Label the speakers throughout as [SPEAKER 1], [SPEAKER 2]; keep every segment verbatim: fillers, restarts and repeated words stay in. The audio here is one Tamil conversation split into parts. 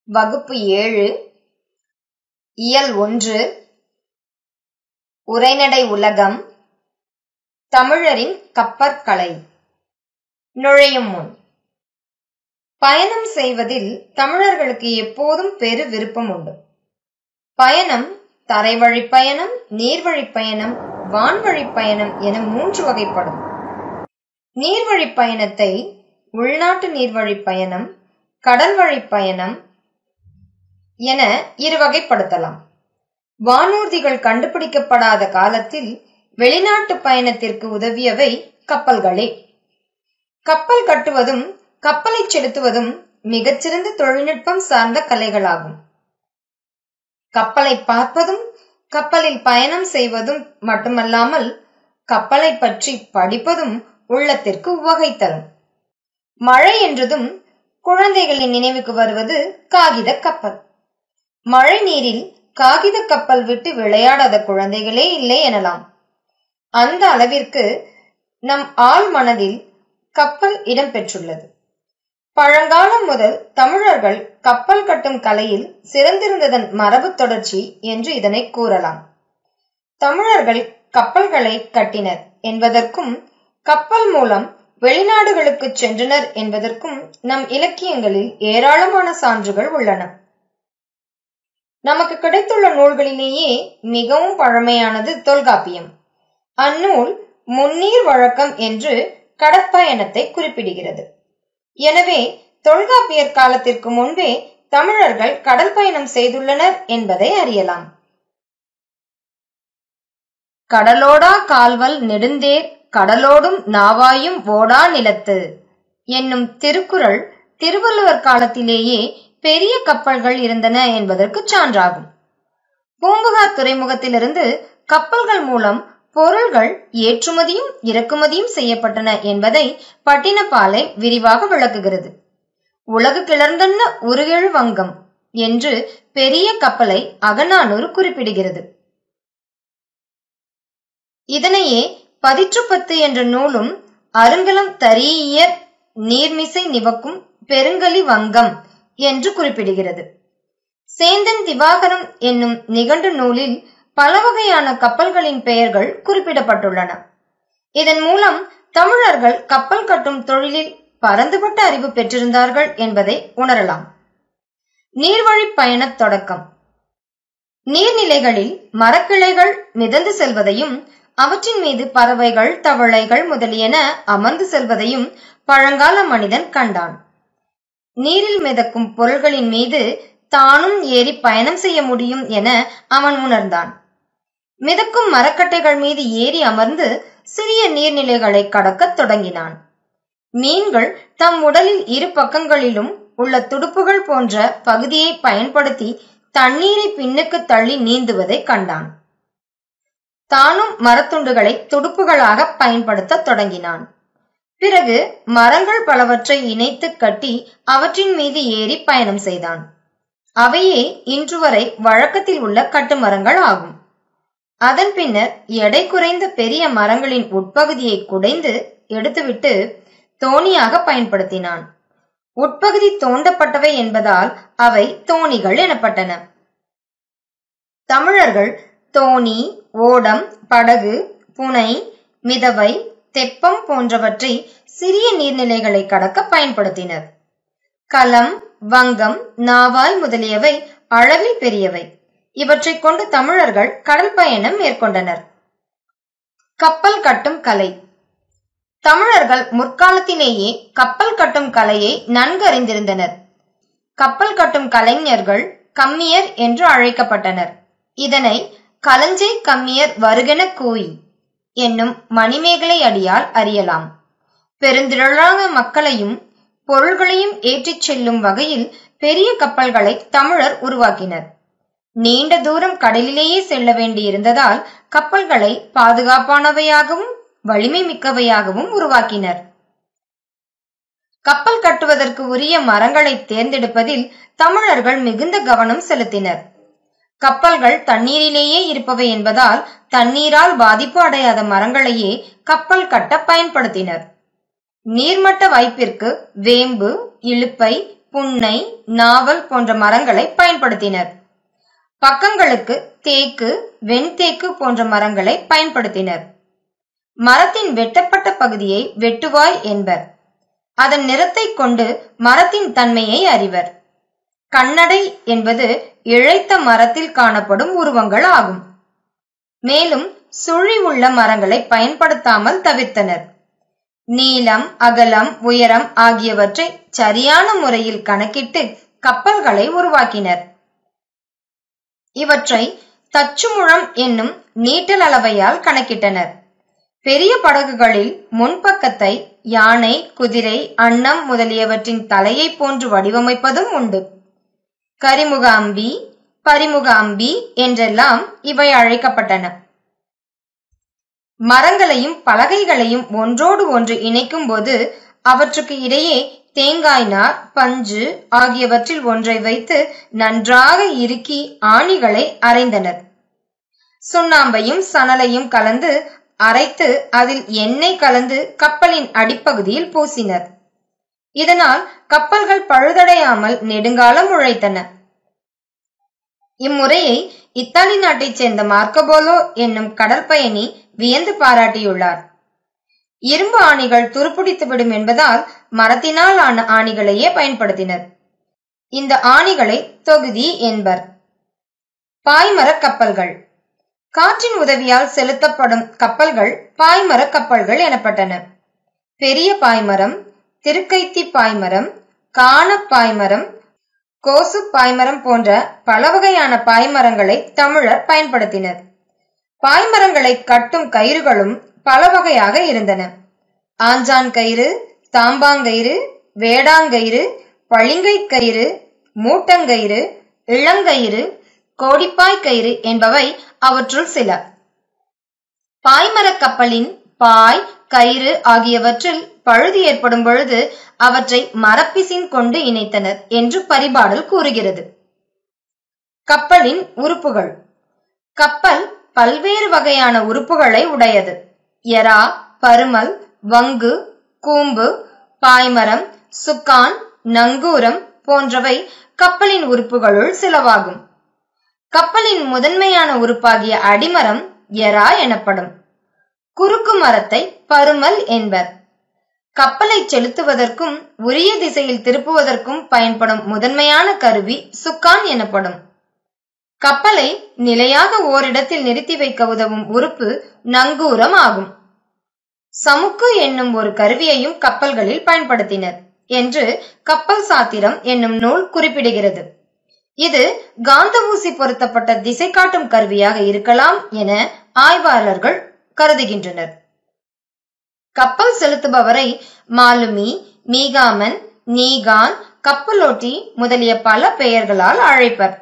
[SPEAKER 1] வகுப்பு ஏழு, இயல் ஒன்று, உரைநடை உலகம், தமிழரின் கப்பற்கலை. நுழையும் முன், பயணம் செய்வதில் தமிழர்களுக்கு எப்போதும் பெரு விருப்பம் உண்டு. பயணம் தரைவழி பயணம், நீர்வழி பயணம், வான்வழி பயணம் என மூன்று வகைப்படும். நீர்வழி பயணத்தை உள்நாட்டு நீர்வழி பயணம், கடல் வழி பயணம் என இரு வகைப்படுத்தலாம். வானூர்திகள் கண்டுபிடிக்கப்படாத காலத்தில் வெளிநாட்டு பயணத்திற்கு உதவியவை கப்பல்களே. கப்பல் கட்டுவதும் கப்பலை செலுத்துவதும் மிகச்சிறந்த தொழில்நுட்பம் சார்ந்த கலைகளாகும். கப்பலை பார்ப்பதும் கப்பலில் பயணம் செய்வதும் மட்டுமல்லாமல் கப்பலை பற்றி படிப்பதும் உள்ளத்திற்கு உவகை தரும். மழை என்றதும் குழந்தைகளின் நினைவுக்கு வருவது காகித கப்பல். மழை நீரில் காகித கப்பல் விட்டு விளையாடாத குழந்தைகளே இல்லை எனலாம். அந்த அளவிற்கு நம் ஆழ் மனதில் கப்பல் இடம்பெற்றுள்ளது. பழங்காலம் முதல் தமிழர்கள் கப்பல் கட்டும் கலையில் சிறந்திருந்ததன் மரபு தொடர்ச்சி என்று இதனை கூறலாம். தமிழர்கள் கப்பல்களை கட்டினர் என்பதற்கும் கப்பல் மூலம் வெளிநாடுகளுக்கு சென்றனர் என்பதற்கும் நம் இலக்கியங்களில் ஏராளமான சான்றுகள் உள்ளன. நமக்கு கிடைத்துள்ள நூல்களிலேயே மிகவும் பழமையானது தொல்காப்பியம். அந்நூல் முன்னீர் வழக்கம் என்று கடற்பயணத்தை குறிப்பிடுகிறது. எனவே தொல்காப்பியர் காலத்திற்கு முன்பே தமிழர்கள் கடல் பயணம் செய்துள்ளனர் என்பதை அறியலாம். கடலோடா கால்வல் நெடுந்தேர் கடலோடும் நாவாயும் ஓடா நிலத்து என்னும் திருக்குறள் திருவள்ளுவர் காலத்திலேயே பெரிய கப்பல்கள் இருந்தன என்பதற்கு சான்றாகும். பூம்புகார் துறைமுகத்திலிருந்து கப்பல்கள் மூலம் பொருள்கள் ஏற்றுமதியும் இறக்குமதியும் செய்யப்பட்டன என்பதை பட்டினப்பாலை விரிவாக விளக்குகிறது. உலகு கிளர்ந்தன்ன உருகெழு வங்கம் என்று பெரிய கப்பலை அகநானூறு குறிப்பிடுகிறது. இதனையே பதிற்றுப்பத்து என்ற நூலும் அருங்கலம் தரீஇயர் நீர்மிசை நிவக்கும் பெருங்கலி வங்கம் என்று குறிப்பிடுகிறது. சேந்தன் திவாகரம் என்னும் நிகண்டு நூலில் பல வகையான கப்பல்களின் பெயர்கள் குறிப்பிடப்பட்டுள்ளன. இதன் மூலம் தமிழர்கள் கப்பல் கட்டும் தொழிலில் பரந்துபட்ட அறிவு பெற்றிருந்தார்கள் என்பதை உணரலாம். நீர்வழி பயண தொடக்கம். நீர்நிலைகளில் மரக்கிளைகள் மிதந்து செல்வதையும் அவற்றின் மீது பறவைகள் தவளைகள் முதலியன அமர்ந்து செல்வதையும் பழங்கால மனிதன் கண்டான். நீரில் மிதக்கும் பொருள்களின் மீது தானும் ஏறி பயணம் செய்ய முடியும் என அவன் உணர்ந்தான். மிதக்கும் மரக்கட்டைகள் மீது ஏறி அமர்ந்து சிறிய நீர்நிலைகளை கடக்க தொடங்கினான். மீன்கள் தம் உடலில் இரு பக்கங்களிலும் உள்ள துடுப்புகள் போன்ற பகுதியை பயன்படுத்தி தண்ணீரை பின்னுக்கு தள்ளி நீந்துவதை கண்டான். தானும் மரத்துண்டுகளை துடுப்புகளாக பயன்படுத்த தொடங்கினான். பிறகு மரங்கள் பலவற்றை இணைத்து கட்டி அவற்றின் மீது ஏறி பயணம் செய்தான். அவையே இன்று வரை வழக்கத்தில் உள்ள கட்டுமரங்கள் ஆகும். அதன் பின்னர் எடை குறைந்த பெரிய மரங்களின் உட்பகுதியை குடைந்து எடுத்துவிட்டு தோணியாக பயன்படுத்தினான். உட்பகுதி தோண்டப்பட்டவை என்பதால் அவை தோணிகள் எனப்பட்டன. தமிழர்கள் தோணி, ஓடம், படகு, புனை, மிதவை, தெப்பம் போன்றவற்றை சிறிய நீர்நிலைகளை கடக்க பயன்படுத்தினர். கலம், வங்கம், நாவாய் முதலியவை அளவில் பெரியவை. இவற்றை கொண்டு தமிழர்கள் கடல் பயணம் மேற்கொண்டனர். கப்பல் கட்டும் கலை. தமிழர்கள் முற்காலத்திலேயே கப்பல் கட்டும் கலையை நன்கு அறிந்திருந்தனர். கப்பல் கட்டும் கலைஞர்கள் கம்மியர் என்று அழைக்கப்பட்டனர். இதனை களஞ்சை கம்மியர் வருகென கூய் என்னும் மணிமேகலை அடியால் அறியலாம். பெருந்திரளான மக்களையும் பொருள்களையும் ஏற்றிச் செல்லும் வகையில் பெரிய கப்பல்களை தமிழர் உருவாக்கினர். நீண்ட தூரம் கடலிலேயே செல்ல வேண்டியிருந்ததால் கப்பல்களை பாதுகாப்பானவையாகவும் வலிமை மிக்கவையாகவும் உருவாக்கினர். கப்பல் கட்டுவதற்கு உரிய மரங்களை தேர்ந்தெடுப்பதில் தமிழர்கள் மிகுந்த கவனம் செலுத்தினர். கப்பல்கள் தண்ணீரிலேயே இருப்பவை என்பதால் தண்ணீரால் பாதிப்பு அடையாத மரங்களையே கப்பல் கட்ட பயன்படுத்தினர். நீர்மட்ட வாய்ப்பிற்கு வேம்பு, இலுப்பை, புன்னை, நாவல் போன்ற மரங்களை பயன்படுத்தினர். பக்கங்களுக்கு தேக்கு, வெண்தேக்கு போன்ற மரங்களை பயன்படுத்தினர். மரத்தின் வெட்டப்பட்ட பகுதியை வெட்டுவாய் என்பர். அதன் நிறத்தை கொண்டு மரத்தின் தன்மையை அறிவர். கண்ணடை என்பது இழைத்த மரத்தில் காணப்படும் உருவங்கள் ஆகும். மேலும் சுழி உள்ள மரங்களை பயன்படுத்தாமல் தவிர்த்தனர். நீளம், அகலம், உயரம் ஆகியவற்றை சரியான முறையில் கணக்கிட்டு கப்பல்களை உருவாக்கினர். இவற்றை தச்சுமுழம் என்னும் நீட்டல் அளவையால் கணக்கிட்டனர். பெரிய படகுகளில் முன்பக்கத்தை யானை, குதிரை, அன்னம் முதலியவற்றின் தலையை போன்று வடிவமைப்பதும் உண்டு. கரிமுக அம்பி, பரிமுக அம்பி என்றெல்லாம் இவை அழைக்கப்பட்டன. மரங்களையும் பலகைகளையும் ஒன்றோடு ஒன்று இணைக்கும் போது அவற்றுக்கு இடையே தேங்காய் நார், பஞ்சு ஆகியவற்றில் ஒன்றை வைத்து நன்றாக இறுக்கி ஆணிகளை அரைந்தனர். சுண்ணாம்பையும் சணலையும் கலந்து அரைத்து அதில் எண்ணெய் கலந்து கப்பலின் அடிப்பகுதியில் பூசினர். இதனால் கப்பல்கள் பழுதடையாமல் நெடுங்காலம் உழைத்தன. இம்முறையை இத்தாலி நாட்டைச் சேர்ந்த மார்க்கோபோலோ என்னும் கடற்பயணி வியந்து பாராட்டியுள்ளார். இரும்பு ஆணிகள் துருப்பிடித்துவிடும் என்பதால் மரத்தினால் ஆன ஆணிகளையே பயன்படுத்தினர். இந்த ஆணிகளை தொகுதி என்பர். பாய்மர கப்பல்கள். காற்றின் உதவியால் செலுத்தப்படும் கப்பல்கள் பாய்மர கப்பல்கள் எனப்பட்டன. பெரிய பாய்மரம், திருக்கைத்தி பாய்மரம், காண பாய்மரம், கோசு பாய்மரம் போன்ற பல வகையான பாய்மரங்களை தமிழர் பயன்படுத்தினர். பாய்மரங்களை கட்டும் கயிறுகளும் பல வகையாக இருந்தன. ஆஞ்சான் கயிறு, தாம்பாங்கயிறு, வேடாங்கயிறு, பளிங்கை கயிறு, மூட்டங்கயிறு, இளங்கயிறு, கோடிப்பாய் கயிறு என்பவை அவற்றுள் சில. பாய்மர கப்பலின் பாய், கயிறு ஆகியவற்றில் பழுது ஏற்படும் பொழுது அவற்றை மரப்பிசின் கொண்டு இணைத்தனர் என்று பரிபாடல் கூறுகிறது. கப்பலின் உறுப்புகள். கப்பல் பல்வேறு வகையான உறுப்புகளை உடையது. எரா, பருமல், வங்கு, கூம்பு, பாய்மரம், சுக்கான், நங்கூரம் போன்றவை கப்பலின் உறுப்புகளுள் சிலவாகும். கப்பலின் முதன்மையான உறுப்பாகிய அடிமரம் எரா எனப்படும். குறுக்கு மரத்தை பருமல் என்பர். கப்பலை செலுத்துவதற்கும் உரிய திசையில் திருப்புவதற்கும் பயன்படும் முதன்மையான கருவி சுக்கான் எனப்படும். கப்பலை நிலையாக ஓரிடத்தில் நிறுத்தி வைக்க உதவும் உறுப்பு நங்கூரம் ஆகும். சமுக்கு என்னும் ஒரு கருவியையும் கப்பல்களில் பயன்படுத்தினர் என்று கப்பல் சாத்திரம் என்னும் நூல் குறிப்பிடுகிறது. இது காந்த ஊசி பொருத்தப்பட்ட திசை காட்டும் கருவியாக இருக்கலாம் என ஆய்வாளர்கள் கருதுகின்றனர். கப்பல் செலுத்துபவரை மாலுமி, மீகாமன், நீகான், கப்பலோட்டி முதலிய பல பெயர்களால் அழைப்பர்.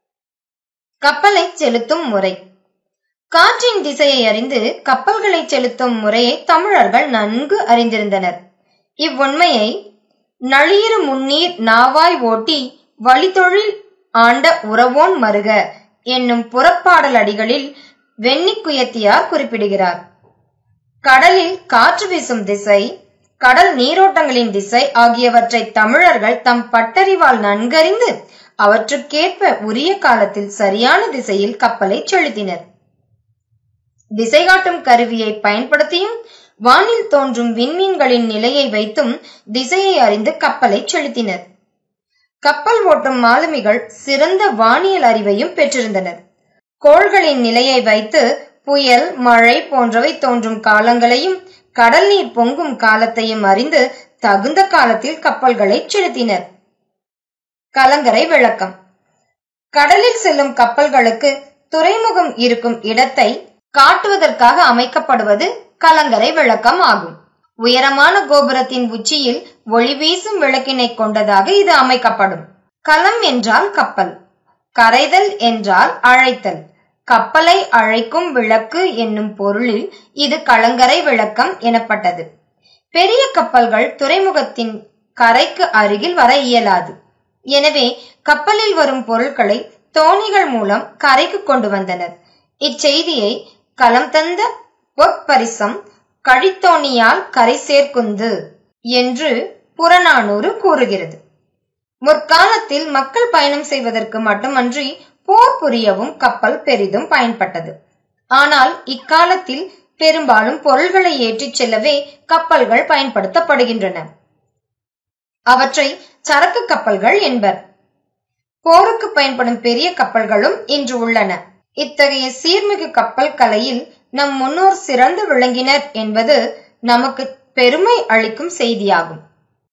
[SPEAKER 1] கப்பலை செலுத்தும் முறை. காற்றின் திசையை அறிந்து கப்பல்களை செலுத்தும் முறையை தமிழர்கள் நன்கு அறிந்திருந்தனர். இவ்வுண்மையை நளியிரு முன்னீர் நாவாய் ஓட்டி வழித்தொழில் ஆண்ட உறவோன் மருக என்னும் புறப்பாடல் அடிகளில் வெண்ணிக்குயத்தியார் குறிப்பிடுகிறார். கடலில் காற்று வீசும் திசை, கடல் நீரோட்டங்களின் திசை ஆகியவற்றை தமிழர்கள் தம் பட்டறிவால் நன்கறிந்து அவற்றுக்கேற்ப உரிய காலத்தில் சரியான திசையில் கப்பலை செலுத்தினர். திசை காட்டும் கருவியை பயன்படுத்தியும் வானில் தோன்றும் விண்மீன்களின் நிலையை வைத்தும் திசையை அறிந்து கப்பலை செலுத்தினர். கப்பல் ஓட்டும் மாலுமிகள் சிறந்த வானியல் அறிவையும் பெற்றிருந்தனர். கோள்களின் நிலையை வைத்து புயல், மழை போன்றவை தோன்றும் காலங்களையும் கடல் நீர் பொங்கும் காலத்தையும் அறிந்து தகுந்த காலத்தில் கப்பல்களை செலுத்தினர். கலங்கரை விளக்கம். கடலில் செல்லும் கப்பல்களுக்கு துறைமுகம் இருக்கும் இடத்தை காட்டுவதற்காக அமைக்கப்படுவது கலங்கரை விளக்கம் ஆகும். உயரமான கோபுரத்தின் உச்சியில் ஒளி வீசும் விளக்கினை கொண்டதாக இது அமைக்கப்படும். கலம் என்றால் கப்பல், கரைதல் என்றால் அழைத்தல். கப்பலை அழைக்கும் விளக்கு என்னும் பொருளில் இது கலங்கரை விளக்கம் எனப்பட்டது. பெரிய கப்பல்கள் துறைமுகத்தின் கரைக்கு அருகில் வர இயலாது. எனவே கப்பலில் வரும் பொருட்களை தோணிகள் மூலம் கரைக்கு கொண்டு வந்தனர். இச்செய்தியை களம் தந்த பொற்பரிசம் கழித்தோணியால் கரை சேர்க்குந்து என்று புறநானூறு கூறுகிறது. முற்காலத்தில் மக்கள் பயணம் செய்வதற்கு மட்டுமன்றி போர் புரியவும் கப்பல் பெரிதும் பயன்பட்டது. ஆனால் இக்காலத்தில் பெரும்பாலும் பொருள்களை ஏற்றிச் செல்லவே கப்பல்கள் பயன்படுத்தப்படுகின்றன. அவற்றை சரக்கு கப்பல்கள் என்பர். போருக்கு பயன்படும் பெரிய கப்பல்களும் இன்று உள்ளன. இத்தகைய சீர்மிகு கப்பல் கலையில் நம் முன்னோர் சிறந்து விளங்கினர் என்பது நமக்கு பெருமை அளிக்கும் செய்தியாகும்.